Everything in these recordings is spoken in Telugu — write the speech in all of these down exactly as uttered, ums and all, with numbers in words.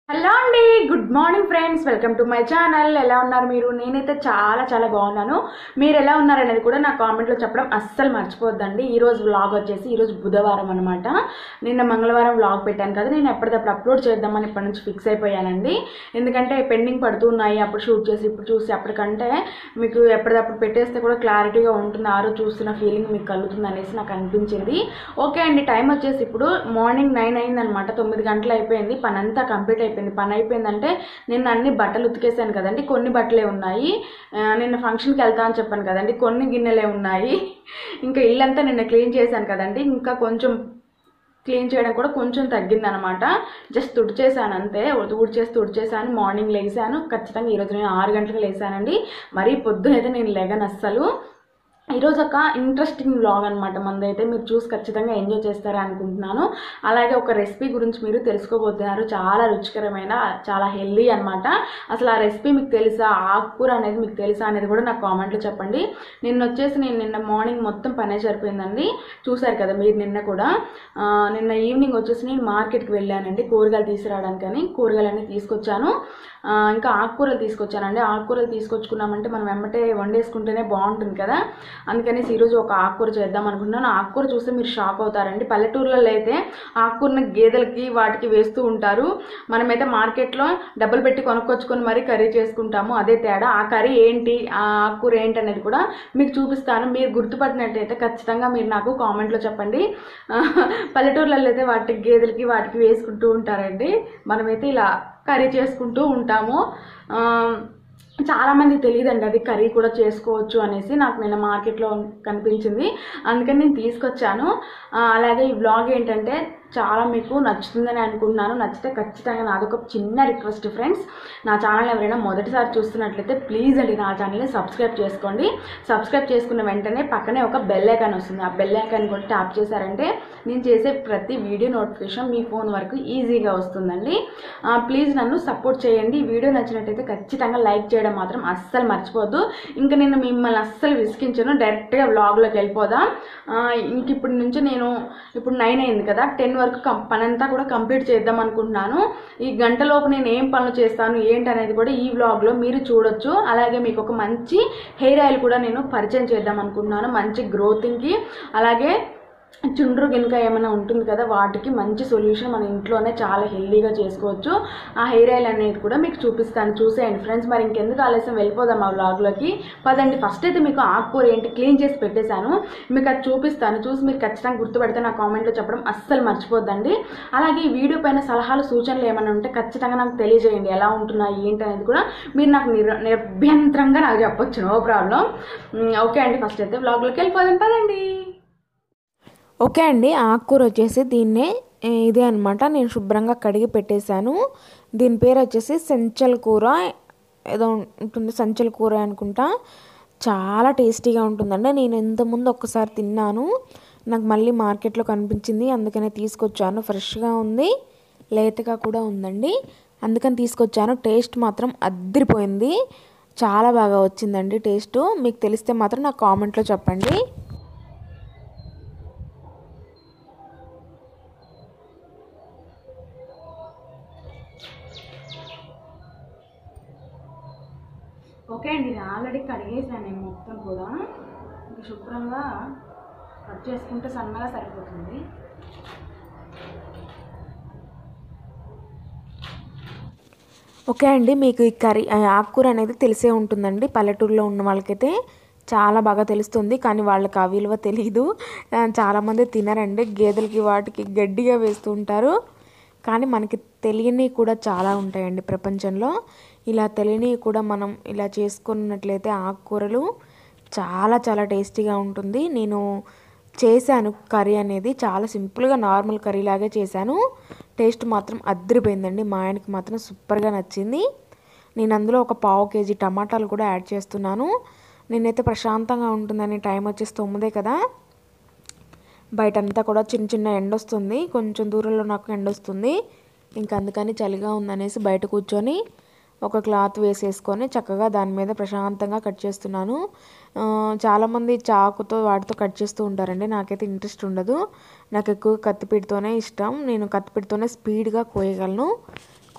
హలో అండి, good morning friends. Welcome to my channel. ఎలా ఉన్నారు మీరు? నేనైతే చాలా చాలా బాగున్నాను. మీరు ఎలా ఉన్నారు అనేది కూడా నా కామెంట్లో చెప్పడం అస్సలు మర్చిపోద్దండి. ఈరోజు వ్లాగ్ వచ్చేసి ఈరోజు బుధవారం అనమాట. నిన్న మంగళవారం వ్లాగ్ పెట్టాను కదా, నేను ఎప్పటికప్పుడు అప్లోడ్ చేద్దామని ఇప్పటి నుంచి ఫిక్స్ అయిపోయానండి. ఎందుకంటే పెండింగ్ పడుతున్నాయి, అప్పుడు షూట్ చేసి ఇప్పుడు చూసి అప్పటికంటే మీకు ఎప్పటికప్పుడు పెట్టేస్తే కూడా క్లారిటీగా ఉంటుంది, ఆ రోజు చూస్తున్న ఫీలింగ్ మీకు కలుగుతుంది అనేసి నాకు అనిపించింది. ఓకే అండి, టైం వచ్చేసి ఇప్పుడు మార్నింగ్ నైన్ అయిందనమాట. తొమ్మిది గంటలు అయిపోయింది, పని అంతా కంప్లీట్ అయిపోయింది. పని అయిపోయిందంటే నిన్న అన్ని బట్టలు ఉతికేసాను కదండి, కొన్ని బట్టలే ఉన్నాయి. నిన్న ఫంక్షన్కి వెళ్తా అని చెప్పాను కదండి, కొన్ని గిన్నెలే ఉన్నాయి. ఇంకా ఇల్లంతా నిన్న క్లీన్ చేశాను కదండి, ఇంకా కొంచెం క్లీన్ చేయడం కూడా కొంచెం తగ్గిందనమాట. జస్ట్ తుడిచేసాను అంతే, తుడిచేసి తుడిచేసాను. మార్నింగ్ లేసాను, ఖచ్చితంగా ఈరోజు నేను ఆరు గంటలకు లేసానండి. మరీ పొద్దునైతే నేను లేగను అస్సలు. ఈరోజు ఒక ఇంట్రెస్టింగ్ వ్లాగ్ అనమాట మనదైతే, మీరు చూసి ఖచ్చితంగా ఎంజాయ్ చేస్తారని అనుకుంటున్నాను. అలాగే ఒక రెసిపీ గురించి మీరు తెలుసుకోబోతున్నారు, చాలా రుచికరమైన, చాలా హెల్దీ అనమాట. అసలు ఆ రెసిపీ మీకు తెలుసా, ఆకుకూర అనేది మీకు తెలుసా అనేది కూడా నాకు కామెంట్లో చెప్పండి. నిన్న వచ్చేసి నేను నిన్న మార్నింగ్ మొత్తం పనే సరిపోయిందండి, చూసారు కదా మీరు. నిన్న కూడా నిన్న ఈవినింగ్ వచ్చేసి నేను మార్కెట్కి వెళ్ళానండి కూరగాయలు తీసుకురావడానికని. కూరగాయలన్నీ తీసుకొచ్చాను, ఇంకా ఆకుకూరలు తీసుకొచ్చానండి. ఆకుకూరలు తీసుకొచ్చుకున్నామంటే మనం వెంబటే వండేసుకుంటేనే బాగుంటుంది కదా, అందుకనేసి ఈరోజు ఒక ఆకుకూర చేద్దాం అనుకుంటున్నాను. ఆకుకూర చూస్తే మీరు షాక్ అవుతారండి. పల్లెటూర్లలో అయితే ఆకుకూరని గేదెలకి వాటికి వేస్తూ ఉంటారు, మనమైతే మార్కెట్లో డబ్బులు పెట్టి కొనుక్కొచ్చుకొని మరీ కర్రీ చేసుకుంటాము, అదే తేడా. ఆ కర్రీ ఏంటి, ఆ ఆకుకూర ఏంటి అనేది కూడా మీకు చూపిస్తాను. మీరు గుర్తుపట్టినట్టయితే ఖచ్చితంగా మీరు నాకు కామెంట్లో చెప్పండి. పల్లెటూర్లలో అయితే వాటికి గేదెలకి వాటికి వేసుకుంటూ ఉంటారండి, మనమైతే ఇలా కర్రీ చేసుకుంటూ ఉంటాము. చాలామంది తెలియదండి అది కర్రీ కూడా చేసుకోవచ్చు అనేసి. నాకు నిన్న మార్కెట్లో కనిపించింది, అందుకని నేను తీసుకొచ్చాను. అలాగే ఈ వ్లాగ్ ఏంటంటే చాలా మీకు నచ్చుతుందని అనుకుంటున్నాను. నచ్చితే ఖచ్చితంగా నాదొక చిన్న రిక్వెస్ట్ ఫ్రెండ్స్, నా ఛానల్ ఎవరైనా మొదటిసారి చూస్తున్నట్లయితే ప్లీజ్ అండి నా ఛానల్ని సబ్స్క్రైబ్ చేసుకోండి. సబ్స్క్రైబ్ చేసుకున్న వెంటనే పక్కనే ఒక బెల్ ఐకాన్ వస్తుంది, ఆ బెల్ ఐకాన్ కూడా ట్యాప్ చేశారంటే నేను చేసే ప్రతి వీడియో నోటిఫికేషన్ మీ ఫోన్ వరకు ఈజీగా వస్తుందండి. ప్లీజ్ నన్ను సపోర్ట్ చేయండి. ఈ వీడియో నచ్చినట్టయితే ఖచ్చితంగా లైక్ చేయడం మాత్రం అస్సలు మర్చిపోద్దు. ఇంకా నేను మిమ్మల్ని అస్సలు విసిగించను, డైరెక్ట్గా వ్లాగ్లోకి వెళ్ళిపోదాం. ఇంక ఇప్పటి నుంచి నేను ఇప్పుడు నైన్ అయింది కదా, టెన్ వరకు కం పని అంతా కూడా కంప్లీట్ చేద్దాం అనుకుంటున్నాను. ఈ గంటలోపు నేను ఏం పనులు చేస్తాను ఏంటి అనేది కూడా ఈ వ్లాగ్లో మీరు చూడొచ్చు. అలాగే మీకు ఒక మంచి హెయిర్ ఆయిల్ కూడా నేను పరిచయం చేద్దాం అనుకుంటున్నాను, మంచి గ్రోతింగ్కి. అలాగే చుండ్రు గినక ఏమైనా ఉంటుంది కదా, వాటికి మంచి సొల్యూషన్ మన ఇంట్లోనే చాలా హెల్దీగా చేసుకోవచ్చు. ఆ హెయిర్ ఆయిల్ అనేది కూడా మీకు చూపిస్తాను, చూసేయండి ఫ్రెండ్స్. మరి ఇంకెందుకు ఆలస్యం, వెళ్ళిపోదాం ఆ వ్లాగ్లోకి పదండి. ఫస్ట్ అయితే మీకు ఆకుకూర ఏంటి క్లీన్ చేసి పెట్టేశాను, మీకు అది చూపిస్తాను. చూసి మీరు ఖచ్చితంగా గుర్తుపెడితే నా కామెంట్లో చెప్పడం అస్సలు మర్చిపోద్దండి. అలాగే ఈ వీడియో పైన సలహాలు సూచనలు ఏమైనా ఉంటే ఖచ్చితంగా నాకు తెలియజేయండి, ఎలా ఉంటున్నాయి ఏంటి అనేది కూడా మీరు నాకు నిర్ నిర్భ్యంతరంగా నాకు చెప్పొచ్చు, నో ప్రాబ్లం. ఓకే అండి, ఫస్ట్ అయితే వ్లాగ్లోకి వెళ్ళిపోదాం పదండి. ఓకే అండి, ఆకుకూర వచ్చేసి దీన్నే ఇదే అనమాట, నేను శుభ్రంగా కడిగి పెట్టేశాను. దీని పేరు వచ్చేసి సంచల్ కూర ఏదో ఉంటుంది, సంచల్ కూర అనుకుంటా. చాలా టేస్టీగా ఉంటుందండి. నేను ఇంతకుముందు ఒక్కసారి తిన్నాను, నాకు మళ్ళీ మార్కెట్లో కనిపించింది, అందుకనే తీసుకొచ్చాను. ఫ్రెష్గా ఉంది, లేతగా కూడా ఉందండి, అందుకని తీసుకొచ్చాను. టేస్ట్ మాత్రం అద్దిరిపోయింది, చాలా బాగా వచ్చిందండి టేస్ట్. మీకు తెలిస్తే మాత్రం నాకు కామెంట్లో చెప్పండి. ఓకే అండి, ఇది ఆల్రెడీ కడిగేసాను నేను మొత్తం కూడా. ఇంకా శుభ్రంగా కట్ చేసుకుంటే సన్నగా సరిపోతుంది. ఓకే అండి, మీకు ఈ కర్రీ ఆకుకూర అనేది తెలిసే ఉంటుందండి, పల్లెటూరులో ఉన్న వాళ్ళకైతే చాలా బాగా తెలుస్తుంది. కానీ వాళ్ళకి ఆ విలువ తెలియదు, చాలామంది తినరండి. గేదెలకి వాటికి గడ్డిగా వేస్తూ ఉంటారు, కానీ మనకి తెలియని కూడా చాలా ఉంటాయండి ప్రపంచంలో. ఇలా తెలియని కూడా మనం ఇలా చేసుకున్నట్లయితే ఆకుకూరలు చాలా చాలా టేస్టీగా ఉంటుంది. నేను చేశాను కర్రీ అనేది, చాలా సింపుల్గా నార్మల్ కర్రీ లాగే చేశాను. టేస్ట్ మాత్రం అద్దరిపోయిందండి, మా ఆయనకి మాత్రం సూపర్గా నచ్చింది. నేను అందులో ఒక పావు కేజీ టమాటాలు కూడా యాడ్ చేస్తున్నాను. నేనైతే ప్రశాంతంగా ఉంటుందని, టైం వచ్చేసి తొమ్మిదే కదా, బయటంతా కూడా చిన్న చిన్న ఎండ వస్తుంది, కొంచెం దూరంలో నాకు ఎండ వస్తుంది, ఇంకా అందుకని చలిగా ఉందనేసి బయట కూర్చొని ఒక క్లాత్ వేసేసుకొని చక్కగా దాని మీద ప్రశాంతంగా కట్ చేస్తున్నాను. చాలామంది చాకుతో వాటితో కట్ చేస్తూ ఉంటారండి, నాకైతే ఇంట్రెస్ట్ ఉండదు. నాకు ఎక్కువ కత్తిపీటతోనే ఇష్టం, నేను కత్తిపీటతోనే స్పీడ్గా కోయగలను.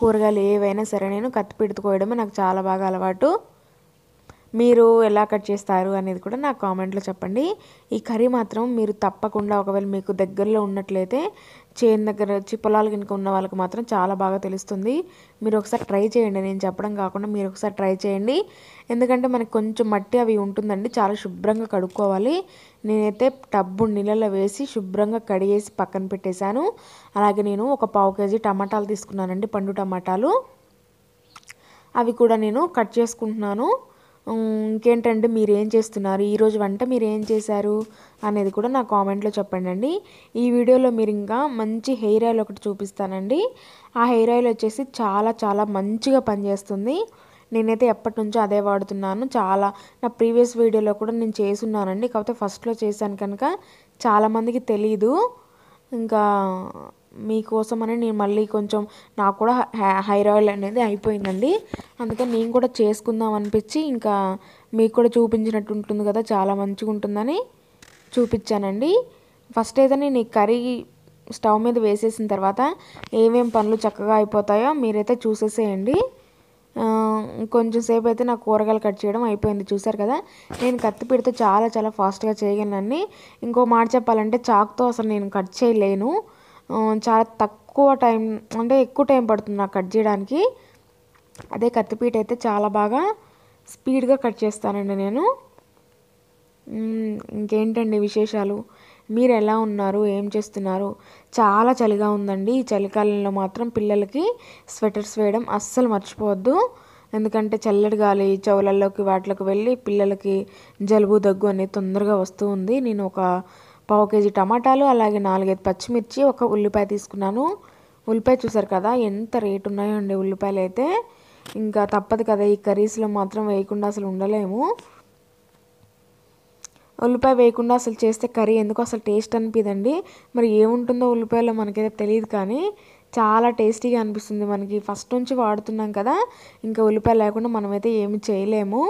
కూరగాయలు ఏవైనా సరే నేను కత్తిపీటతో కోయడమే నాకు చాలా బాగా అలవాటు. మీరు ఎలా కట్ చేస్తారు అనేది కూడా నాకు కామెంట్లో చెప్పండి. ఈ కర్రీ మాత్రం మీరు తప్పకుండా ఒకవేళ మీకు దగ్గరలో ఉన్నట్లయితే చేను దగ్గర వచ్చి పొలాలు కనుక ఉన్న వాళ్ళకి మాత్రం చాలా బాగా తెలుస్తుంది. మీరు ఒకసారి ట్రై చేయండి, నేను చెప్పడం కాకుండా మీరు ఒకసారి ట్రై చేయండి. ఎందుకంటే మనకి కొంచెం మట్టి అవి ఉంటుందండి, చాలా శుభ్రంగా కడుక్కోవాలి. నేనైతే టబ్బు నీళ్ళలో వేసి శుభ్రంగా కడిగేసి పక్కన పెట్టేశాను. అలాగే నేను ఒక పావు కేజీ టమాటాలు తీసుకున్నానండి, పండు టమాటాలు. అవి కూడా నేను కట్ చేసుకుంటున్నాను. ఇంకేంటంటే మీరు ఏం చేస్తున్నారు, ఈరోజు వంట మీరు ఏం చేశారు అనేది కూడా నా కామెంట్లో చెప్పండి అండి. ఈ వీడియోలో మీరు ఇంకా మంచి హెయిర్ ఆయిల్ ఒకటి చూపిస్తానండి. ఆ హెయిర్ ఆయిల్ వచ్చేసి చాలా చాలా మంచిగా పనిచేస్తుంది. నేనైతే ఎప్పటి నుంచో అదే వాడుతున్నాను. చాలా నా ప్రీవియస్ వీడియోలో కూడా నేను చేసున్నానండి, కాకపోతే ఫస్ట్లో చేశాను కనుక చాలామందికి తెలీదు. ఇంకా మీకోసమని నేను మళ్ళీ కొంచెం నాకు కూడా హెయిర్ ఆయిల్ అనేది అయిపోయిందండి, అందుకని నేను కూడా చేసుకుందాం అనిపించి ఇంకా మీకు కూడా చూపించినట్టు ఉంటుంది కదా, చాలా మంచిగా ఉంటుందని చూపించానండి. ఫస్ట్ అయితే నేను ఈ కర్రీ స్టవ్ మీద వేసేసిన తర్వాత ఏమేం పనులు చక్కగా అయిపోతాయో మీరైతే చూసేసేయండి. కొంచెం సేపు అయితే నా కూరగాయలు కట్ చేయడం అయిపోయింది. చూసారు కదా, నేను కత్తి పెడితే చాలా చాలా ఫాస్ట్గా చేయగలనండి. ఇంకో మాట చెప్పాలంటే చాకుతో అసలు నేను కట్ చేయలేను, చాలా తక్కువ టైం అంటే ఎక్కువ టైం పడుతుంది నాకు కట్ చేయడానికి. అదే కత్తిపీట అయితే చాలా బాగా స్పీడ్గా కట్ చేస్తానండి నేను. ఇంకేంటండి విశేషాలు, మీరు ఎలా ఉన్నారు, ఏం చేస్తున్నారు? చాలా చలిగా ఉందండి. ఈ చలికాలంలో మాత్రం పిల్లలకి స్వెటర్స్ వేయడం అస్సలు మర్చిపోవద్దు. ఎందుకంటే చల్లటి గాలి చెవులలోకి వాటిలోకి వెళ్ళి పిల్లలకి జలుబు దగ్గు అనేది తొందరగా వస్తూ ఉంది. నేను ఒక పావు కేజీ టమాటాలు, అలాగే నాలుగైదు పచ్చిమిర్చి, ఒక ఉల్లిపాయ తీసుకున్నాను. ఉల్లిపాయ చూసారు కదా ఎంత రేటు ఉన్నాయో అండి ఉల్లిపాయలు అయితే. ఇంకా తప్పదు కదా, ఈ కర్రీస్లో మాత్రం వేయకుండా అసలు ఉండలేము. ఉల్లిపాయ వేయకుండా అసలు చేస్తే కర్రీ ఎందుకు అసలు టేస్ట్ అనిపిదండి. మరి ఏముంటుందో ఉల్లిపాయలో మనకైతే తెలియదు, కానీ చాలా టేస్టీగా అనిపిస్తుంది మనకి. ఫస్ట్ నుంచి వాడుతున్నాం కదా, ఇంకా ఉల్లిపాయ లేకుండా మనమైతే ఏమి చేయలేము.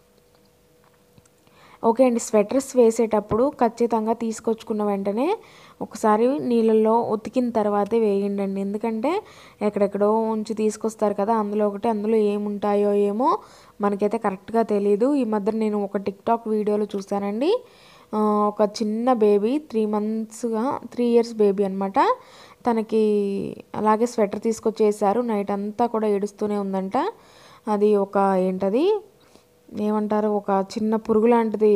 ఓకే అండి, స్వెటర్స్ వేసేటప్పుడు ఖచ్చితంగా తీసుకొచ్చుకున్న వెంటనే ఒకసారి నీళ్ళల్లో ఉతికిన తర్వాతే వేయండి అండి. ఎందుకంటే ఎక్కడెక్కడో ఉంచి తీసుకొస్తారు కదా, అందులో ఒకటి అందులో ఏముంటాయో ఏమో మనకైతే కరెక్ట్గా తెలియదు. ఈ మధ్య నేను ఒక టిక్టాక్ వీడియోలో చూసానండి, ఒక చిన్న బేబీ త్రీ మంత్స్గా త్రీ ఇయర్స్ బేబీ అనమాట, తనకి అలాగే స్వెటర్ తీసుకొచ్చేసారు. నైట్ అంతా కూడా ఏడుస్తూనే ఉందంట. అది ఒక ఏంటది ఏమంటారు, ఒక చిన్న పురుగు లాంటిది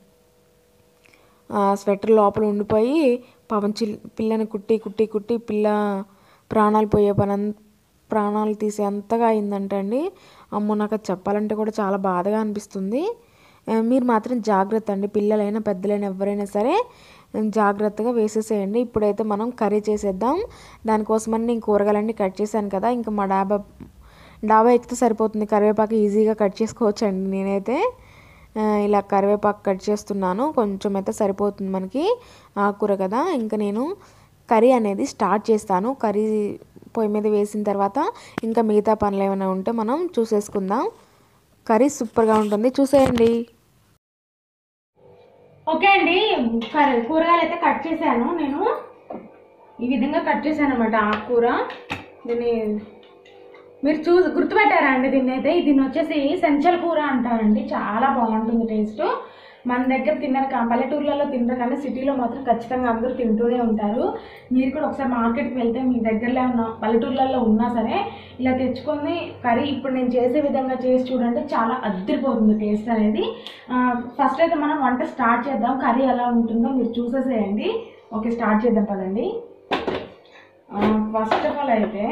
స్వెటర్ లోపల ఉండిపోయి పాపం చిల్ పిల్లని కుట్టి కుట్టి కుట్టి పిల్ల ప్రాణాలు పోయే పని ప్రాణాలు తీసే అంతగా అయిందంట అండి. అమ్మో, నాకు అది చెప్పాలంటే కూడా చాలా బాధగా అనిపిస్తుంది. మీరు మాత్రం జాగ్రత్త అండి, పిల్లలైనా పెద్దలైనా ఎవరైనా సరే జాగ్రత్తగా వేసేసేయండి. ఇప్పుడైతే మనం కర్రీ చేసేద్దాం. దానికోసమని నేను కూరగాయలన్నీ కట్ చేశాను కదా, ఇంకా మా డాబా డాబా ఎక్కితే సరిపోతుంది. కరివేపాకు ఈజీగా కట్ చేసుకోవచ్చు అండి. నేనైతే ఇలా కరివేపాకు కట్ చేస్తున్నాను, కొంచెం అయితే సరిపోతుంది మనకి, ఆకుకూర కదా. ఇంకా నేను కర్రీ అనేది స్టార్ట్ చేస్తాను. కర్రీ పొయ్యి మీద వేసిన తర్వాత ఇంకా మిగతా పనులు ఏమైనా ఉంటే మనం చూసేసుకుందాం. కర్రీ సూపర్గా ఉంటుంది, చూసేయండి. ఓకే అండి, కూరగాయలు అయితే కట్ చేశాను. నేను ఈ విధంగా కట్ చేశాను అనమాట ఆకుకూర. దీన్ని మీరు చూ గుర్తుపెట్టారా అండి, దీన్ని అయితే దీన్ని వచ్చేసి సెంచల్ కూర అంటారండి. చాలా బాగుంటుంది టేస్ట్. మన దగ్గర తిన్నారు కా పల్లెటూర్లలో తింటారు, కానీ సిటీలో మాత్రం ఖచ్చితంగా అందరూ తింటూనే ఉంటారు. మీరు కూడా ఒకసారి మార్కెట్కి వెళ్తే మీ దగ్గరలో ఉన్న పల్లెటూర్లలో ఉన్నా సరే ఇలా తెచ్చుకొని కర్రీ ఇప్పుడు నేను చేసే విధంగా చేసి చూడండి, చాలా అద్దరిపోతుంది టేస్ట్ అనేది. ఫస్ట్ అయితే మనం వంట స్టార్ట్ చేద్దాం. కర్రీ ఎలా ఉంటుందో మీరు చూసేసేయండి. ఓకే, స్టార్ట్ చేద్దాం పదండి. ఫస్ట్ ఆఫ్ ఆల్ అయితే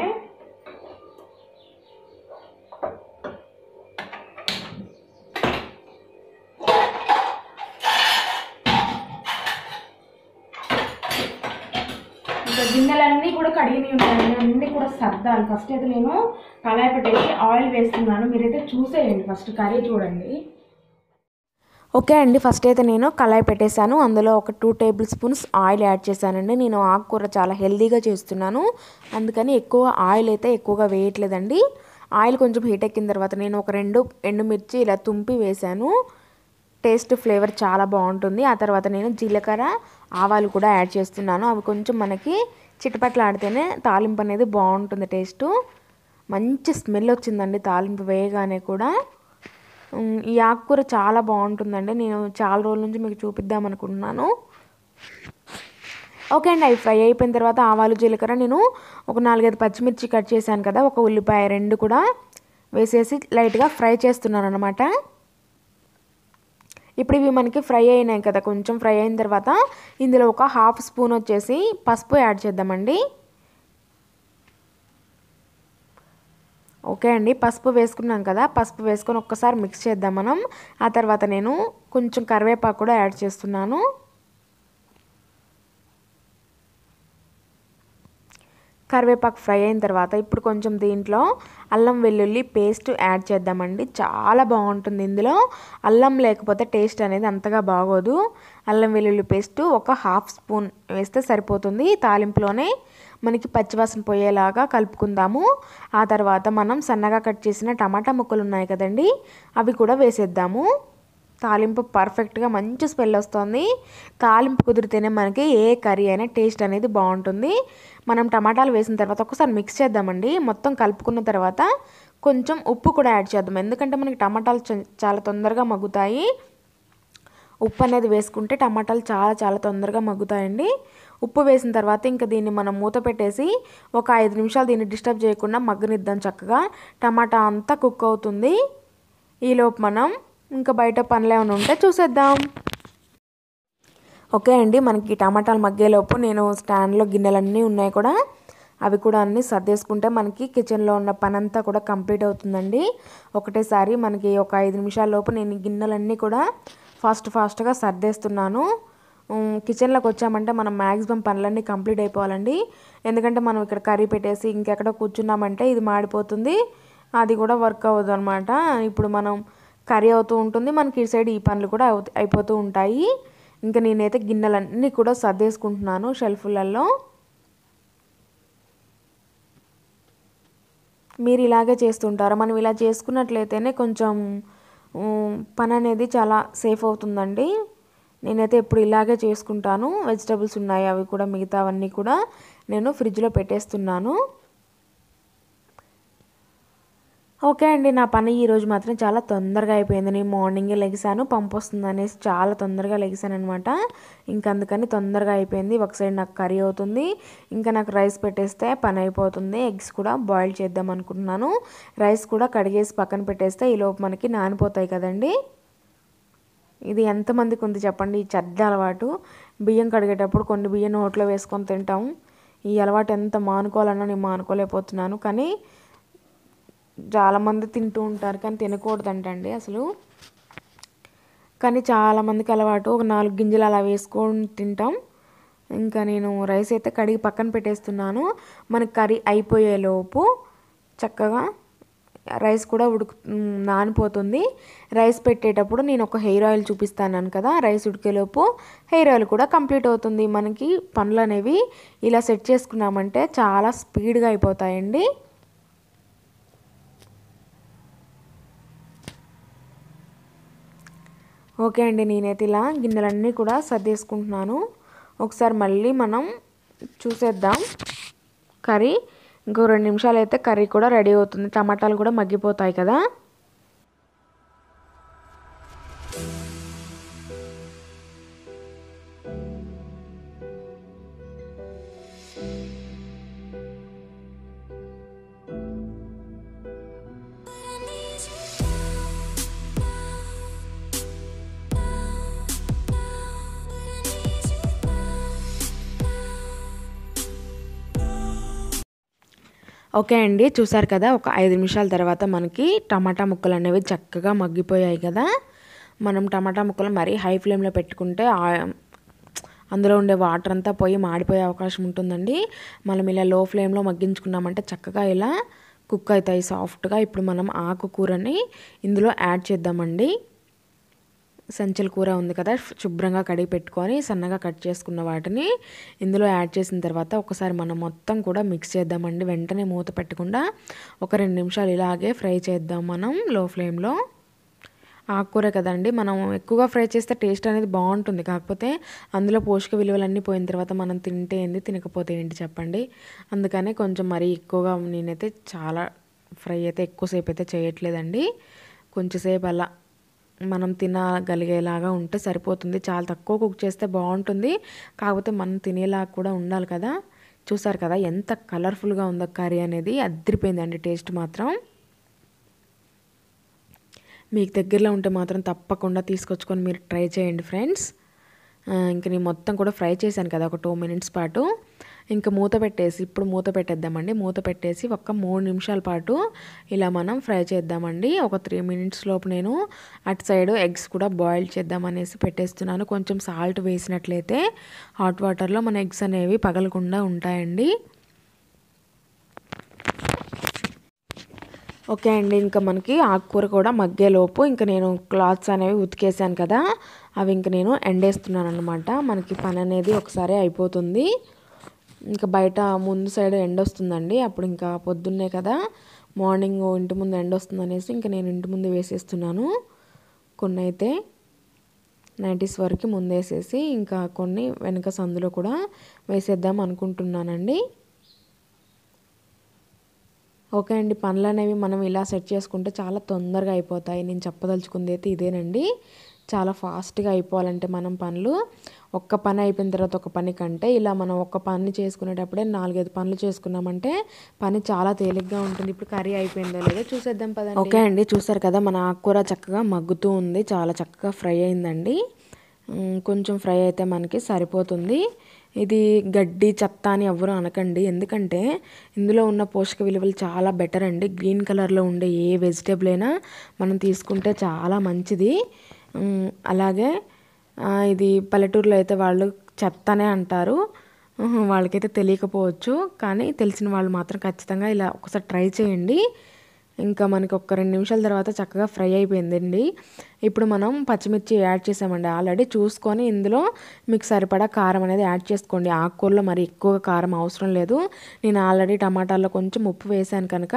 ఇంకా గిన్నెలన్నీ కూడా కడిగినవి ఉంటాయండి, అన్నీ కూడా సర్దాలి. ఫస్ట్ అయితే నేను కళాయి పెట్టేసి ఆయిల్ వేస్తున్నాను. మీరైతే చూసేయండి, ఫస్ట్ కర్రీ చూడండి. ఓకే అండి, ఫస్ట్ అయితే నేను కళాయి పెట్టేశాను. అందులో ఒక two tablespoons oil add చేశానండి. నేను ఆకుకూర చాలా హెల్తీగా చేస్తున్నాను, అందుకని ఎక్కువ ఆయిల్ అయితే ఎక్కువగా వేయట్లేదండి. ఆయిల్ కొంచెం హీట్ ఎక్కిన తర్వాత నేను ఒక రెండు ఎండుమిర్చి ఇలా తుంపి వేశాను. టేస్ట్ ఫ్లేవర్ చాలా బాగుంటుంది. ఆ తర్వాత నేను జీలకర్ర ఆవాలు కూడా యాడ్ చేస్తున్నాను. అవి కొంచెం మనకి చిటపట్లు ఆడితేనే తాలింపు అనేది బాగుంటుంది టేస్టు. మంచి స్మెల్ వచ్చిందండి తాలింపు వేయగానే కూడా. ఈ ఆకుకూర చాలా బాగుంటుందండి. నేను చాలా రోజుల నుంచి మీకు చూపిద్దాం అనుకుంటున్నాను. ఓకే అండి, అవి ఫ్రై అయిపోయిన తర్వాత ఆవాలు జీలకర్ర నేను ఒక నాలుగైదు పచ్చిమిర్చి కట్ చేశాను కదా, ఒక ఉల్లిపాయ రెండు కూడా వేసేసి లైట్గా ఫ్రై చేస్తున్నాను అనమాట. ఇప్పుడు ఇవి మనకి ఫ్రై అయినాయి కదా, కొంచెం ఫ్రై అయిన తర్వాత ఇందులో ఒక హాఫ్ స్పూన్ వచ్చేసి పసుపు యాడ్ చేద్దామండి. ఓకే అండి, పసుపు వేసుకున్నాం కదా, పసుపు వేసుకొని ఒక్కసారి మిక్స్ చేద్దాం మనం. ఆ తర్వాత నేను కొంచెం కరివేపాకు కూడా యాడ్ చేస్తున్నాను. కరివేపాకు ఫ్రై అయిన తర్వాత ఇప్పుడు కొంచెం దీంట్లో అల్లం వెల్లుల్లి పేస్ట్ యాడ్ చేద్దామండి. చాలా బాగుంటుంది. ఇందులో అల్లం లేకపోతే టేస్ట్ అనేది అంతగా బాగోదు. అల్లం వెల్లుల్లి పేస్ట్ ఒక హాఫ్ స్పూన్ వేస్తే సరిపోతుంది. తాలింపులోనే మనకి పచ్చివాసన పోయేలాగా కలుపుకుందాము. ఆ తర్వాత మనం సన్నగా కట్ చేసిన టమాటా ముక్కలు ఉన్నాయి కదండి, అవి కూడా వేసేద్దాము. తాలింపు పర్ఫెక్ట్గా మంచి స్మెల్ వస్తుంది. తాలింపు కుదిరితేనే మనకి ఏ కర్రీ అయినా టేస్ట్ అనేది బాగుంటుంది. మనం టమాటాలు వేసిన తర్వాత ఒకసారి మిక్స్ చేద్దామండి. మొత్తం కలుపుకున్న తర్వాత కొంచెం ఉప్పు కూడా యాడ్ చేద్దాం, ఎందుకంటే మనకి టమాటాలు చాలా తొందరగా మగ్గుతాయి. ఉప్పు అనేది వేసుకుంటే టమాటాలు చాలా చాలా తొందరగా మగ్గుతాయండి. ఉప్పు వేసిన తర్వాత ఇంకా దీన్ని మనం మూత పెట్టేసి ఒక ఐదు నిమిషాలు దీన్ని డిస్టర్బ్ చేయకుండా మగ్గనిద్దాం. చక్కగా టమాటా అంతా కుక్ అవుతుంది. ఈలోపు మనం ఇంకా బయట పనులు ఏమైనా ఉంటే చూసేద్దాం. ఓకే అండి, మనకి టమాటాలు మగ్గేలోపు నేను స్టాండ్లో గిన్నెలన్నీ ఉన్నాయి కూడా, అవి కూడా అన్నీ సర్దేసుకుంటే మనకి కిచెన్లో ఉన్న పని అంతా కూడా కంప్లీట్ అవుతుందండి. ఒకటేసారి మనకి ఒక ఐదు నిమిషాల లోపు నేను గిన్నెలన్నీ కూడా ఫాస్ట్ ఫాస్ట్గా సర్దేస్తున్నాను. కిచెన్లోకి వచ్చామంటే మనం మ్యాక్సిమం పనులన్నీ కంప్లీట్ అయిపోవాలండి. ఎందుకంటే మనం ఇక్కడ కర్రీ పెట్టేసి ఇంకెక్కడ కూర్చున్నామంటే ఇది మాడిపోతుంది, అది కూడా వర్క్ అవ్వదు అనమాట. ఇప్పుడు మనం కర్రీ అవుతూ ఉంటుంది, మనకి ఈ సైడ్ ఈ పనులు కూడా అయిపోతూ ఉంటాయి. ఇంకా నేనైతే గిన్నెలన్నీ కూడా సర్దేసుకుంటున్నాను షెల్ఫ్లలో. మీరు ఇలాగే చేస్తుంటారా? మనం ఇలా చేసుకున్నట్లయితేనే కొంచెం పని అనేది చాలా సేఫ్ అవుతుందండి. నేనైతే ఎప్పుడు ఇలాగే చేసుకుంటాను. వెజిటబుల్స్ ఉన్నాయి, అవి కూడా మిగతావన్నీ కూడా నేను ఫ్రిడ్జ్లో పెట్టేస్తున్నాను. ఓకే అండి, నా పని ఈరోజు మాత్రం చాలా తొందరగా అయిపోయింది. నేను మార్నింగే లెగిసాను, పంపు వస్తుంది అనేసి చాలా తొందరగా లెగిసాను అనమాట. ఇంకా అందుకని తొందరగా అయిపోయింది. ఒక సైడ్ నాకు కర్రీ అవుతుంది, ఇంకా నాకు రైస్ పెట్టేస్తే పని అయిపోతుంది. ఎగ్స్ కూడా బాయిల్ చేద్దాం అనుకుంటున్నాను. రైస్ కూడా కడిగేసి పక్కన పెట్టేస్తే ఈలోపు మనకి నానిపోతాయి కదండి. ఇది ఎంతమందికి ఉంది చెప్పండి ఈ చెడ్డ అలవాటు? బియ్యం కడిగేటప్పుడు కొన్ని బియ్యం నోట్లో వేసుకొని తింటాం. ఈ అలవాటు ఎంత మానుకోవాలన్నా నేను మానుకోలేకపోతున్నాను. కానీ చాలామంది తింటూ ఉంటారు, కానీ తినకూడదంటండి అసలు. కానీ చాలామందికి అలవాటు, ఒక నాలుగు గింజలు అలా వేసుకొని తింటాం. ఇంకా నేను రైస్ అయితే కడిగి పక్కన పెట్టేస్తున్నాను. మనకి కర్రీ అయిపోయేలోపు చక్కగా రైస్ కూడా ఉడుకు నానిపోతుంది. రైస్ పెట్టేటప్పుడు నేను ఒక హెయిర్ ఆయిల్ చూపిస్తాను కదా, రైస్ ఉడికేలోపు హెయిర్ ఆయిల్ కూడా కంప్లీట్ అవుతుంది. మనకి పనులు అనేవి ఇలా సెట్ చేసుకున్నామంటే చాలా స్పీడ్గా అయిపోతాయండి. ఓకే అండి, నేనైతే ఇలా గిన్నెలన్నీ కూడా సర్దేసుకుంటున్నాను. ఒకసారి మళ్ళీ మనం చూసేద్దాం కర్రీ. ఇంకో రెండు నిమిషాలు అయితే కర్రీ కూడా రెడీ అవుతుంది. టమాటాలు కూడా మగ్గిపోతాయి కదా. ఓకే అండి, చూసారు కదా, ఒక ఐదు నిమిషాల తర్వాత మనకి టమాటా ముక్కలు అనేవి చక్కగా మగ్గిపోయాయి కదా. మనం టమాటా ముక్కలు మరీ హై ఫ్లేమ్లో పెట్టుకుంటే అందులో ఉండే వాటర్ అంతా పోయి మాడిపోయే అవకాశం ఉంటుందండి. మనం ఇలా లో ఫ్లేమ్లో మగ్గించుకున్నామంటే చక్కగా ఇలా కుక్ అవుతాయి సాఫ్ట్గా. ఇప్పుడు మనం ఆకుకూరని ఇందులో యాడ్ చేద్దామండి. సంచల కూర ఉంది కదా, శుభ్రంగా కడిగి పెట్టుకొని సన్నగా కట్ చేసుకున్న వాటిని ఇందులో యాడ్ చేసిన తర్వాత ఒకసారి మనం మొత్తం కూడా మిక్స్ చేద్దామండి. వెంటనే మూత పెట్టకుండా ఒక రెండు నిమిషాలు ఇలాగే ఫ్రై చేద్దాం మనం లో ఫ్లేమ్లో. ఆకుకూర కదండి, మనం ఎక్కువగా ఫ్రై చేస్తే టేస్ట్ అనేది బాగుంటుంది. కాకపోతే అందులో పోషక విలువలన్నీ పోయిన తర్వాత మనం తింటే ఏంది, తినకపోతే ఏంటి చెప్పండి. అందుకనే కొంచెం మరీ ఎక్కువగా నేనైతే చాలా ఫ్రై అయితే ఎక్కువసేపు అయితే చేయట్లేదండి. కొంచెంసేపు అలా మనం తినగలిగేలాగా ఉంటే సరిపోతుంది. చాలా తక్కువ కుక్ చేస్తే బాగుంటుంది, కాకపోతే మనం తినేలాగా కూడా ఉండాలి కదా. చూసారు కదా ఎంత కలర్ఫుల్గా ఉందో కర్రీ అనేది, అదిరిపోయిందండి టేస్ట్ మాత్రం. మీకు దగ్గరలో ఉంటే మాత్రం తప్పకుండా తీసుకొచ్చుకొని మీరు ట్రై చేయండి ఫ్రెండ్స్. ఇంక నేను మొత్తం కూడా ఫ్రై చేశాను కదా ఒక టూ మినిట్స్ పాటు. ఇంకా మూత పెట్టేసి ఇప్పుడు మూత పెట్టేద్దామండి. మూత పెట్టేసి ఒక మూడు నిమిషాల పాటు ఇలా మనం ఫ్రై చేద్దామండి. ఒక త్రీ మినిట్స్ లోపు నేను అటు సైడ్ ఎగ్స్ కూడా బాయిల్ చేద్దామనేసి పెట్టేస్తున్నాను. కొంచెం సాల్ట్ వేసినట్లయితే హాట్ వాటర్లో మన ఎగ్స్ అనేవి పగలకుండా ఉంటాయండి. ఓకే అండి, ఇంకా మనకి ఆకుకూర కూడా మగ్గేలోపు ఇంకా నేను క్లాత్స్ అనేవి ఉతికేసాను కదా, అవి ఇంక నేను ఎండేస్తున్నాను అనమాట. మనకి పని అనేది ఒకసారి అయిపోతుంది. ఇంకా బయట ముందు సైడ్ ఎండ వస్తుందండి, అప్పుడు ఇంకా పొద్దున్నే కదా మార్నింగ్ ఇంటి ముందు ఎండ వస్తుంది అనేసి ఇంకా నేను ఇంటి ముందు వేసేస్తున్నాను. కొన్ని అయితే నైంటీస్ వరకు ముందేసేసి ఇంకా కొన్ని వెనక సందులో కూడా వేసేద్దాం అనుకుంటున్నానండి. ఓకే అండి, పనులు అనేవి మనం ఇలా సెట్ చేసుకుంటే చాలా తొందరగా అయిపోతాయి. నేను చెప్పదలుచుకుంది అయితే ఇదేనండి. చాలా ఫాస్ట్గా అయిపోవాలంటే మనం పనులు ఒక్క పని అయిపోయిన తర్వాత ఒక పని కంటే ఇలా మనం ఒక్క పని చేసుకునేటప్పుడే నాలుగైదు పనులు చేసుకున్నామంటే పని చాలా తేలిగ్గా ఉంటుంది. ఇప్పుడు కర్రీ అయిపోయిందో లేదో చూసేద్దాం పదండి. ఓకే అండి, చూసారు కదా మన ఆకుకూర చక్కగా మగ్గుతూ ఉంది, చాలా చక్కగా ఫ్రై అయిందండి. కొంచెం ఫ్రై అయితే మనకి సరిపోతుంది. ఇది గడ్డి చెత్త అని ఎవ్వరూ అనకండి, ఎందుకంటే ఇందులో ఉన్న పోషక విలువలు చాలా బెటర్ అండి. గ్రీన్ కలర్లో ఉండే ఏ వెజిటేబుల్ అయినా మనం తీసుకుంటే చాలా మంచిది. అలాగే ఇది పల్లెటూరులో అయితే వాళ్ళు చెత్తనే అంటారు, వాళ్ళకైతే తెలియకపోవచ్చు, కానీ తెలిసిన వాళ్ళు మాత్రం ఖచ్చితంగా ఇలా ఒకసారి ట్రై చేయండి. ఇంకా మనకి ఒక రెండు నిమిషాల తర్వాత చక్కగా ఫ్రై అయిపోయిందండి. ఇప్పుడు మనం పచ్చిమిర్చి యాడ్ చేసామండి ఆల్రెడీ. చూసుకొని ఇందులో మీకు సరిపడా కారం అనేది యాడ్ చేసుకోండి. ఆకుకూరలో మరి ఎక్కువగా కారం అవసరం లేదు. నేను ఆల్రెడీ టమాటాల్లో కొంచెం ఉప్పు వేసాను కనుక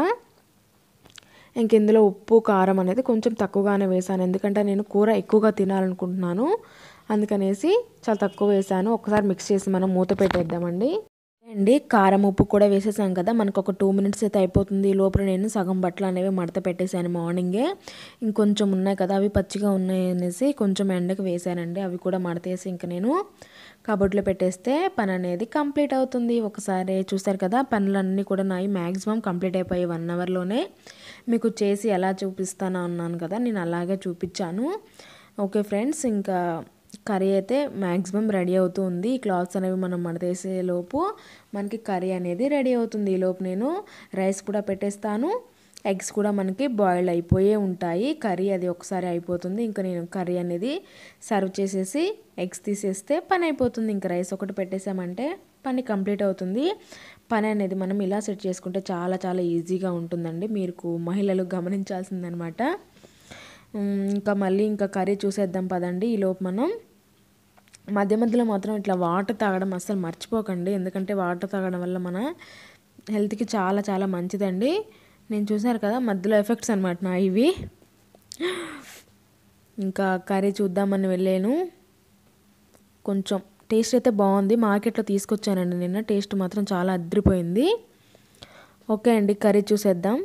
ఇంక ఇందులో ఉప్పు కారం అనేది కొంచెం తక్కువగానే వేసాను, ఎందుకంటే నేను కూర ఎక్కువగా తినాలనుకుంటున్నాను, అందుకనేసి చాలా తక్కువ వేసాను. ఒకసారి మిక్స్ చేసి మనం మూత పెట్టేద్దామండి. అండి కారం ఉప్పు కూడా వేసేసాం కదా, మనకు ఒక టూ మినిట్స్ అయితే అయిపోతుంది. ఈ లోపల నేను సగం బట్టలు అనేవి మడత పెట్టేశాను మార్నింగే. ఇంకొంచెం ఉన్నాయి కదా అవి పచ్చిగా ఉన్నాయి అనేసి కొంచెం ఎండకు వేసానండి, అవి కూడా మడతేసి ఇంకా నేను కబోర్డ్లో పెట్టేస్తే పని అనేది కంప్లీట్ అవుతుంది. ఒకసారి చూసారు కదా పనులన్నీ కూడా నాయి మ్యాక్సిమం కంప్లీట్ అయిపోయాయి వన్ అవర్లోనే. మీకు చేసి ఎలా చూపిస్తాను అన్నాను కదా, నేను అలాగే చూపించాను. ఓకే ఫ్రెండ్స్, ఇంకా కర్రీ అయితే మ్యాక్సిమం రెడీ అవుతూ ఉంది. ఈ క్లాత్స్ అనేవి మనం మడతేసే లోపు మనకి కర్రీ అనేది రెడీ అవుతుంది. ఈ లోపు నేను రైస్ కూడా పెట్టేస్తాను, ఎగ్స్ కూడా మనకి బాయిల్ అయిపోయే ఉంటాయి. కర్రీ అది ఒకసారి అయిపోతుంది. ఇంకా నేను కర్రీ అనేది సర్వ్ చేసేసి ఎగ్స్ తీసేస్తే పని అయిపోతుంది. ఇంకా రైస్ ఒకటి పెట్టేసామంటే పని కంప్లీట్ అవుతుంది. పని అనేది మనం ఇలా సెట్ చేసుకుంటే చాలా చాలా ఈజీగా ఉంటుందండి. మీరు మహిళలు గమనించాల్సిందనమాట. ఇంకా మళ్ళీ ఇంకా కర్రీ చూసేద్దాం పదండి. ఈలోపు మనం మధ్య మధ్యలో మాత్రం ఇట్లా వాటర్ తాగడం అస్సలు మర్చిపోకండి, ఎందుకంటే వాటర్ తాగడం వల్ల మన హెల్త్కి చాలా చాలా మంచిదండి. నేను చూసారు కదా మధ్యలో ఎఫెక్ట్స్ అనమాట నా ఇవి. ఇంకా కర్రీ చూద్దామని వెళ్ళాను, కొంచెం టేస్ట్ అయితే బాగుంది. మార్కెట్లో తీసుకొచ్చానండి నిన్న, టేస్ట్ మాత్రం చాలా అదిరిపోయింది. ఓకే అండి, కర్రీ చూసేద్దాం.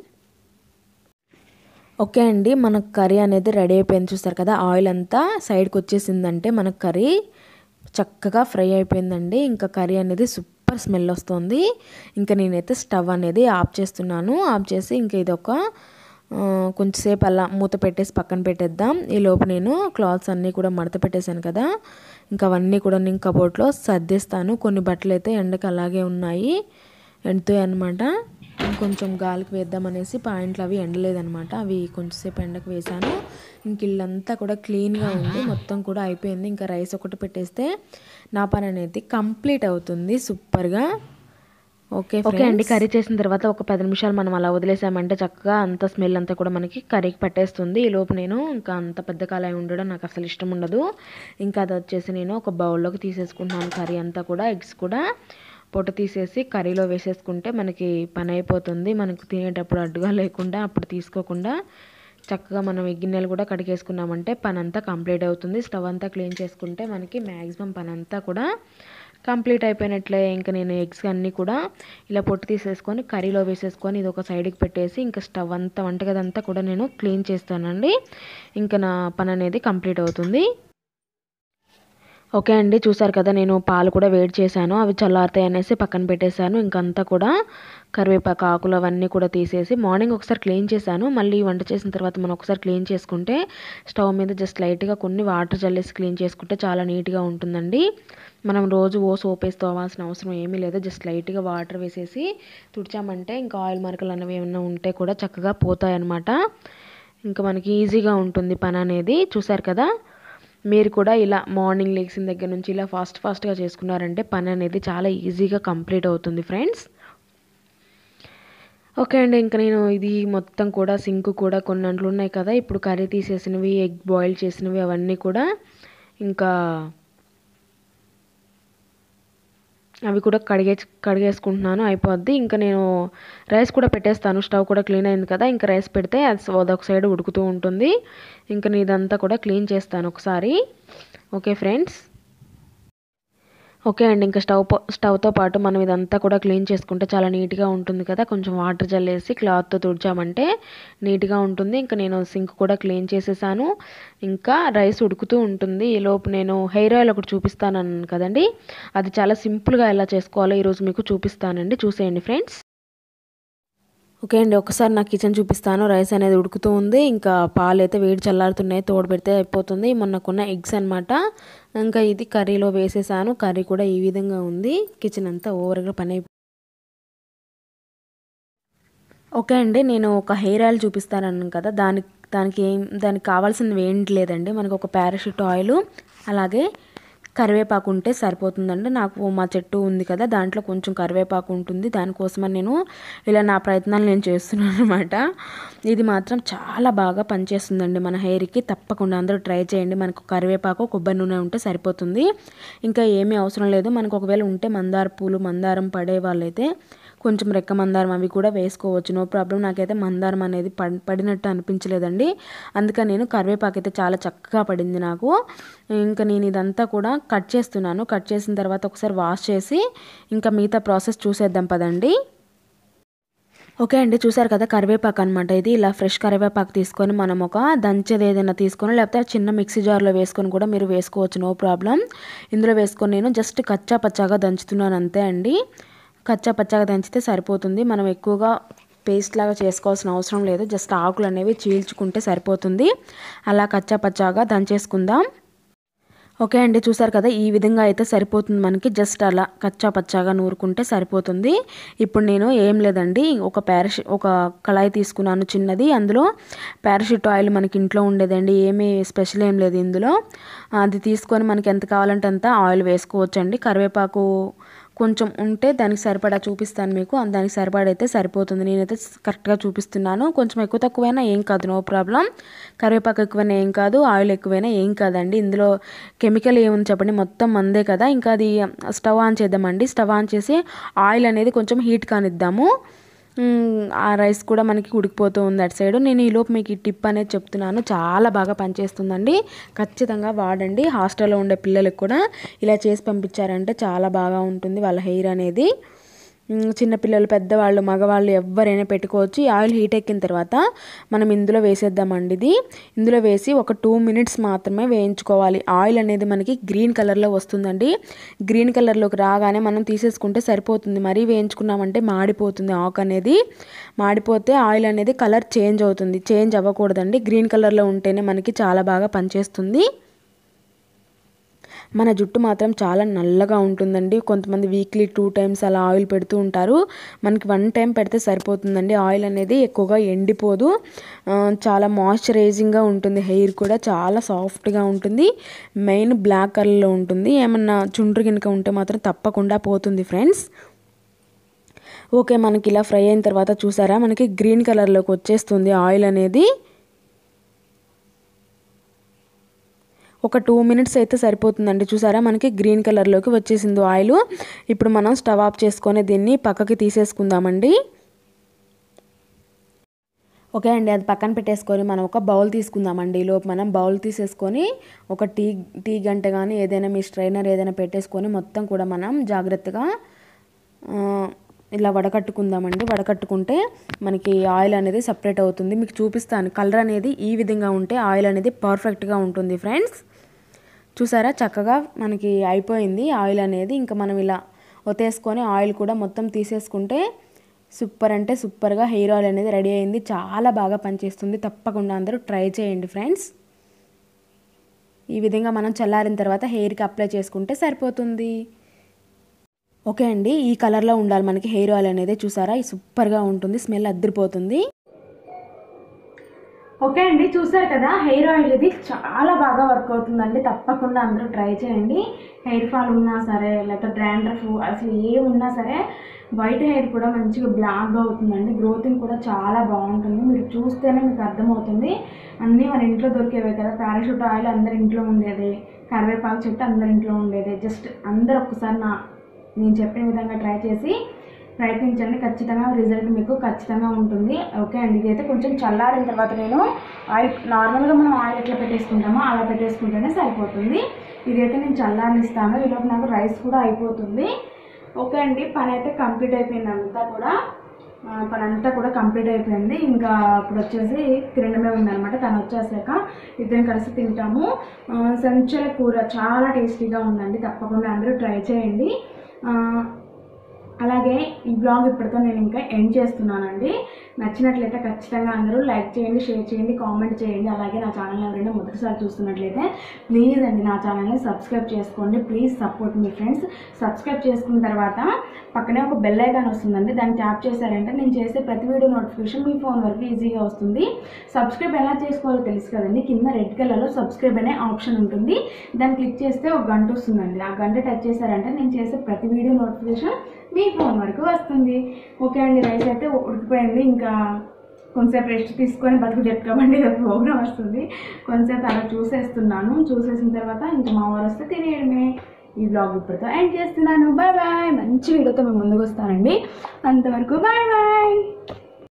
ఓకే అండి, మనకు కర్రీ అనేది రెడీ అయిపోయింది. చూస్తారు కదా ఆయిల్ అంతా సైడ్కి వచ్చేసిందంటే మనకు కర్రీ చక్కగా ఫ్రై అయిపోయిందండి. ఇంకా కర్రీ అనేది సూపర్ స్మెల్ వస్తుంది. ఇంకా నేనైతే స్టవ్ అనేది ఆఫ్ చేస్తున్నాను. ఆఫ్ చేసి ఇంకా ఇది ఒక కొంచెంసేపు అలా మూత పెట్టేసి పక్కన పెట్టేద్దాం. ఈ లోపు నేను క్లాత్స్ అన్నీ కూడా మడత పెట్టేశాను కదా, ఇంకా అవన్నీ కూడా నేను కబోర్డ్లో సర్దేస్తాను. కొన్ని బట్టలు అయితే ఎండకు అలాగే ఉన్నాయి, ఎండుతాయి అనమాట. కొంచెం గాలికి వేద్దామనేసి పాయింట్లు అవి ఎండలేదనమాట, అవి కొంచెంసేపు ఎండకు వేసాను. ఇంక ఇల్లంతా కూడా క్లీన్గా ఉంది, మొత్తం కూడా అయిపోయింది. ఇంకా రైస్ ఒకటి పెట్టేస్తే నా పని అనేది కంప్లీట్ అవుతుంది సూపర్గా. ఓకే ఓకే అండి, కర్రీ చేసిన తర్వాత ఒక పది నిమిషాలు మనం అలా వదిలేసామంటే చక్కగా అంత స్మెల్ అంతా కూడా మనకి కర్రీకి పట్టేస్తుంది. ఈ లోపు నేను ఇంకా అంత పెద్ద కాలం ఉండడం నాకు అసలు ఇష్టం ఉండదు. ఇంకా అది వచ్చేసి నేను ఒక బౌల్లోకి తీసేసుకుంటున్నాను కర్రీ అంతా కూడా. ఎగ్స్ కూడా పొట్టు తీసేసి కర్రీలో వేసేసుకుంటే మనకి పని అయిపోతుంది. మనకు తినేటప్పుడు అడ్డుగా లేకుండా అప్పుడు తీసుకోకుండా చక్కగా మనం ఈ గిన్నెలు కూడా కడిగేసుకున్నామంటే పని అంతా కంప్లీట్ అవుతుంది. స్టవ్ అంతా క్లీన్ చేసుకుంటే మనకి మ్యాక్సిమం పని అంతా కూడా కంప్లీట్ అయిపోయినట్లే. ఇంకా నేను ఎగ్స్ అన్నీ కూడా ఇలా పొట్టు తీసేసుకొని కర్రీలో వేసేసుకొని ఇది ఒక సైడ్కి పెట్టేసి ఇంకా స్టవ్ అంతా వంటగది అంతా కూడా నేను క్లీన్ చేస్తానండి. ఇంకా నా పని అనేది కంప్లీట్ అవుతుంది. ఓకే అండి, చూసారు కదా నేను పాలు కూడా వేడి చేశాను, అవి చల్లారుతాయి అనేసి పక్కన పెట్టేశాను. ఇంకంతా కూడా కరివేపాకు ఆకులు అవన్నీ కూడా తీసేసి మార్నింగ్ ఒకసారి క్లీన్ చేశాను. మళ్ళీ వంట చేసిన తర్వాత మనం ఒకసారి క్లీన్ చేసుకుంటే స్టవ్ మీద జస్ట్ లైట్గా కొన్ని వాటర్ జల్లేసి క్లీన్ చేసుకుంటే చాలా నీట్గా ఉంటుందండి. మనం రోజు ఓ సోప్ వేసి తోవాల్సిన అవసరం ఏమీ లేదు. జస్ట్ లైట్గా వాటర్ వేసేసి తుడిచామంటే ఇంకా ఆయిల్ మరకలు అనేవి ఏమైనా ఉంటే కూడా చక్కగా పోతాయి అన్నమాట. ఇంకా మనకి ఈజీగా ఉంటుంది పని అనేది. చూసారు కదా, మీరు కూడా ఇలా మార్నింగ్ లెగ్సిన దగ్గర నుంచి ఇలా ఫాస్ట్ ఫాస్ట్గా చేసుకున్నారంటే పని అనేది చాలా ఈజీగా కంప్లీట్ అవుతుంది ఫ్రెండ్స్. ఓకే అండి, ఇంకా నేను ఇది మొత్తం కూడా సింక్ కూడా కొన్ని అంట్లు ఉన్నాయి కదా, ఇప్పుడు కర్రీ తీసేసినవి ఎగ్ బాయిల్ చేసినవి అవన్నీ కూడా ఇంకా అవి కూడా కడిగే కడిగేసుకుంటున్నాను, అయిపోద్ది. ఇంకా నేను రైస్ కూడా పెట్టేస్తాను. స్టవ్ కూడా క్లీన్ అయింది కదా, ఇంకా రైస్ పెడితే అది అదొక సైడ్ ఉడుకుతూ ఉంటుంది. ఇంకా నేను ఇదంతా కూడా క్లీన్ చేస్తాను ఒకసారి. Okay friends. ఓకే అండి, ఇంకా స్టవ్ స్టవ్తో పాటు మనం ఇదంతా కూడా క్లీన్ చేసుకుంటే చాలా నీట్గా ఉంటుంది కదా. కొంచెం వాటర్ జల్లేసి క్లాత్తో తుడిచామంటే నీట్గా ఉంటుంది. ఇంకా నేను సింక్ కూడా క్లీన్ చేసేసాను. ఇంకా రైస్ ఉడుకుతూ ఉంటుంది. ఈలోపు నేను హెయిర్ ఆయిల్ ఒకటి చూపిస్తాను కదండి, అది చాలా సింపుల్గా ఎలా చేసుకోవాలో ఈరోజు మీకు చూపిస్తానండి. చూసేయండి ఫ్రెండ్స్. ఓకే అండి, ఒకసారి నా కిచెన్ చూపిస్తాను. రైస్ అనేది ఉడుకుతూ ఉంది. ఇంకా పాలు అయితే వేడి చల్లారుతున్నాయి, తోడు పెడితే అయిపోతుంది. మొన్నకున్న ఎగ్స్ అనమాట. ఇంకా ఇది కర్రీలో వేసేసాను. కర్రీ కూడా ఈ విధంగా ఉంది. కిచెన్ అంతా ఓవర్గా పని అయిపో ఓకే అండి, నేను ఒక హెయిర్ ఆయిల్ చూపిస్తాను కదా, దానికి దానికి ఏం దానికి కావాల్సినవి ఏంటి లేదండి. మనకు ఒక పారాషూట్ ఆయిల్ అలాగే కరివేపాకు ఉంటే సరిపోతుందండి. నాకు మా చెట్టు ఉంది కదా, దాంట్లో కొంచెం కరివేపాకు ఉంటుంది. దానికోసమని నేను ఇలా నా ప్రయత్నాలు నేను చేస్తున్నాను అనమాట. ఇది మాత్రం చాలా బాగా పనిచేస్తుందండి మన హెయిర్కి. తప్పకుండా అందరూ ట్రై చేయండి. మనకు కరివేపాకు కొబ్బరి నూనె ఉంటే సరిపోతుంది, ఇంకా ఏమీ అవసరం లేదు. మనకు ఒకవేళ ఉంటే మందార పూలు మందారం పడే వాళ్ళైతే కొంచెం రెక్క మందారం అవి కూడా వేసుకోవచ్చు, నో ప్రాబ్లం. నాకైతే మందారం అనేది పడినట్టు అనిపించలేదండి, అందుకని నేను కరివేపాకు అయితే చాలా చక్కగా పడింది నాకు. ఇంకా నేను ఇదంతా కూడా కట్ చేస్తున్నాను. కట్ చేసిన తర్వాత ఒకసారి వాష్ చేసి ఇంకా మిగతా ప్రాసెస్ చూసేద్దాం పదండి. ఓకే అండి, చూసారు కదా కరివేపాకు అనమాట. ఇది ఇలా ఫ్రెష్ కరివేపాకు తీసుకొని మనం ఒక దంచేది ఏదైనా తీసుకొని లేకపోతే చిన్న మిక్సీ జార్లో వేసుకొని కూడా మీరు వేసుకోవచ్చు, నో ప్రాబ్లం. ఇందులో వేసుకొని నేను జస్ట్ కచ్చా పచ్చాగా దంచుతున్నాను అంతే అండి. కచ్చా పచ్చాగా దంచితే సరిపోతుంది. మనం ఎక్కువగా పేస్ట్ లాగా చేసుకోవాల్సిన అవసరం లేదు. జస్ట్ ఆకులు అనేవి చీల్చుకుంటే సరిపోతుంది. అలా కచ్చా పచ్చాగా దంచేసుకుందాం. ఓకే అండి, చూసారు కదా ఈ విధంగా అయితే సరిపోతుంది మనకి. జస్ట్ అలా కచ్చా పచ్చాగా నూరుకుంటే సరిపోతుంది. ఇప్పుడు నేను ఏం లేదండి, ఒక పారాషూ ఒక కళాయి తీసుకున్నాను చిన్నది. అందులో పారాషూట్ ఆయిల్ మనకి ఇంట్లో ఉండేదండి, ఏమీ స్పెషల్ ఏం లేదు ఇందులో. అది తీసుకొని మనకి ఎంత కావాలంటే అంత ఆయిల్ వేసుకోవచ్చండి. కరివేపాకు కొంచెం ఉంటే దానికి సరిపడా చూపిస్తాను మీకు, దానికి సరిపడైతే సరిపోతుంది. నేనైతే కరెక్ట్గా చూపిస్తున్నాను. కొంచెం ఎక్కువ తక్కువైనా ఏం కాదు, నో ప్రాబ్లం. కరివేపాకు ఎక్కువైనా ఏం కాదు, ఆయిల్ ఎక్కువైనా ఏం కాదండి. ఇందులో కెమికల్ ఏముంది చెప్పండి, మొత్తం మందే కదా. ఇంకా అది స్టవ్ ఆన్ చేద్దామండి. స్టవ్ ఆన్ చేసి ఆయిల్ అనేది కొంచెం హీట్ కానిద్దాము. ఆ రైస్ కూడా మనకి ఉడికిపోతూ ఉంది అటు సైడు. నేను ఈలోపు మీకు ఈ టిప్ అనేది చెప్తున్నాను, చాలా బాగా పనిచేస్తుందండి. ఖచ్చితంగా వాడండి. హాస్టల్లో ఉండే పిల్లలకు కూడా ఇలా చేసి పంపించారంటే చాలా బాగా ఉంటుంది వాళ్ళ హెయిర్ అనేది. చిన్నపిల్లలు పెద్దవాళ్ళు మగవాళ్ళు ఎవరైనా పెట్టుకోవచ్చు. ఈ ఆయిల్ హీట్ ఎక్కిన తర్వాత మనం ఇందులో వేసేద్దామండి. ఇది ఇందులో వేసి ఒక టూ మినిట్స్ మాత్రమే వేయించుకోవాలి. ఆయిల్ అనేది మనకి గ్రీన్ కలర్లో వస్తుందండి. గ్రీన్ కలర్లోకి రాగానే మనం తీసేసుకుంటే సరిపోతుంది. మరీ వేయించుకున్నామంటే మాడిపోతుంది ఆకు అనేది. మాడిపోతే ఆయిల్ అనేది కలర్ చేంజ్ అవుతుంది. చేంజ్ అవ్వకూడదండి, గ్రీన్ కలర్లో ఉంటేనే మనకి చాలా బాగా పనిచేస్తుంది. మన జుట్టు మాత్రం చాలా నల్లగా ఉంటుందండి. కొంతమంది వీక్లీ టూ టైమ్స్ అలా ఆయిల్ పెడుతూ ఉంటారు. మనకి వన్ టైం పెడితే సరిపోతుందండి. ఆయిల్ అనేది ఎక్కువగా ఎండిపోదు, చాలా మాయిశ్చరైజింగ్గా ఉంటుంది. హెయిర్ కూడా చాలా సాఫ్ట్గా ఉంటుంది. మెయిన్ బ్లాక్ కలర్లో ఉంటుంది. ఏమన్నా చుండ్రు గినక ఉంటే మాత్రం తప్పకుండా పోతుంది ఫ్రెండ్స్. ఓకే, మనకి ఇలా ఫ్రై అయిన తర్వాత చూసారా మనకి గ్రీన్ కలర్లోకి వచ్చేస్తుంది ఆయిల్ అనేది. ఒక టూ మినిట్స్ అయితే సరిపోతుందండి. చూసారా మనకి గ్రీన్ కలర్లోకి వచ్చేసింది ఆయిల్. ఇప్పుడు మనం స్టవ్ ఆఫ్ చేసుకొని దీన్ని పక్కకి తీసేసుకుందామండి. ఓకే అండి, అది పక్కన పెట్టేసుకొని మనం ఒక బౌల్ తీసుకుందామండి. ఈలోపు మనం బౌల్ తీసేసుకొని ఒక టీ టీ గంట కానీ ఏదైనా మీ స్ట్రైనర్ ఏదైనా పెట్టేసుకొని మొత్తం కూడా మనం జాగ్రత్తగా ఇలా వడకట్టుకుందామండి. వడకట్టుకుంటే మనకి ఆయిల్ అనేది సపరేట్ అవుతుంది. మీకు చూపిస్తాను. కలర్ అనేది ఈ విధంగా ఉంటే ఆయిల్ అనేది పర్ఫెక్ట్గా ఉంటుంది ఫ్రెండ్స్. చూసారా, చక్కగా మనకి అయిపోయింది ఆయిల్ అనేది. ఇంకా మనం ఇలా ఒతేసుకొని ఆయిల్ కూడా మొత్తం తీసేసుకుంటే సూపర్ అంటే సూపర్గా హెయిర్ ఆయిల్ అనేది రెడీ అయింది. చాలా బాగా పనిచేస్తుంది. తప్పకుండా అందరూ ట్రై చేయండి ఫ్రెండ్స్. ఈ విధంగా మనం చల్లారిన తర్వాత హెయిర్కి అప్లై చేసుకుంటే సరిపోతుంది. ఓకే అండి, ఈ కలర్లో ఉండాలి మనకి హెయిర్ ఆయిల్ అనేది. చూసారా, ఈ సూపర్గా ఉంటుంది, స్మెల్ అద్దరిపోతుంది. ఓకే అండి, చూసారు కదా, హెయిర్ ఆయిల్ ఇది చాలా బాగా వర్క్ అవుతుందండి. తప్పకుండా అందరూ ట్రై చేయండి. హెయిర్ ఫాల్ ఉన్నా సరే, లేకపోతే డ్రాండ్రఫ్ అసలు ఏమున్నా సరే వైట్ హెయిర్ కూడా మంచిగా బ్లాక్గా అవుతుందండి. గ్రోతింగ్ కూడా చాలా బాగుంటుంది. మీరు చూస్తేనే మీకు అర్థమవుతుంది. అన్నీ మన ఇంట్లో దొరికేవే కదా. పారాషూట్ ఆయిల్ అందరి ఇంట్లో ఉండేది, కరివేపాకు చెట్టు అందరి ఇంట్లో ఉండేది. జస్ట్ అందరూ ఒక్కసారి నా నేను చెప్పిన విధంగా ట్రై చేసి ప్రయత్నించండి. ఖచ్చితంగా రిజల్ట్ మీకు ఖచ్చితంగా ఉంటుంది. ఓకే అండి, ఇదైతే కొంచెం చల్లారిన తర్వాత నేను ఆయిల్ నార్మల్గా మనం ఆయిల్ ఎట్లా పెట్టేసుకుంటామో అలా పెట్టేసుకుంటేనే సరిపోతుంది. ఇదైతే నేను చల్లారనిస్తాను. ఈలోపు నాకు రైస్ కూడా అయిపోతుంది. ఓకే అండి, పని అయితే కంప్లీట్ అయిపోయింది. అంతా కూడా పని అంతా కూడా కంప్లీట్ అయిపోయింది. ఇంకా ఇప్పుడు వచ్చేసి తినడమే ఉందన్నమాట. తను వచ్చేసాక ఇద్దరం కలిసి తింటాము. సంచల కూర చాలా టేస్టీగా ఉందండి. తప్పకుండా అందరూ ట్రై చేయండి. అలాగే ఈ బ్లాగ్ ఇప్పటితో నేను ఇంకా ఎండ్ చేస్తున్నానండి. నచ్చినట్లయితే ఖచ్చితంగా అందరూ లైక్ చేయండి, షేర్ చేయండి, కామెంట్ చేయండి. అలాగే నా ఛానల్ ఎవరైనా మొదటిసారి చూస్తున్నట్లయితే ప్లీజ్ అండి నా ఛానల్ని సబ్స్క్రైబ్ చేసుకోండి. ప్లీజ్ సపోర్ట్ మీ ఫ్రెండ్స్. సబ్స్క్రైబ్ చేసుకున్న తర్వాత పక్కనే ఒక బెల్ ఐకాన్ వస్తుందండి. దాన్ని ట్యాప్ చేశారంటే నేను చేసే ప్రతి వీడియో నోటిఫికేషన్ మీ ఫోన్ వరకు ఈజీగా వస్తుంది. సబ్స్క్రైబ్ ఎలా చేసుకోవాలో తెలుసు కదండి. కింద రెడ్ కలర్లో సబ్స్క్రైబ్ అనే ఆప్షన్ ఉంటుంది. దాన్ని క్లిక్ చేస్తే ఒక గంట వస్తుందండి. ఆ గంట టచ్ చేశారంటే నేను చేసే ప్రతి వీడియో నోటిఫికేషన్ మీ ఫోన్ వరకు వస్తుంది. ఓకే అండి, రైస్ అయితే ఉడికిపోయింది. ఇంకా కొంచెంసేపు రెస్ట్ తీసుకొని బతుకు చెప్పుకోమండి, ప్రోగ్రామ్ వస్తుంది. కొంచెంసేపు అలా చూసేస్తున్నాను. చూసేసిన తర్వాత ఇంకా మా వారు వస్తే తినేయడమే. ఈ బ్లాగ్ ఇప్పటితో ఎండ్ చేస్తున్నాను. Bye bye. మంచి వీడియోతో మేము ముందుకు వస్తానండి. అంతవరకు బాయ్ బాయ్.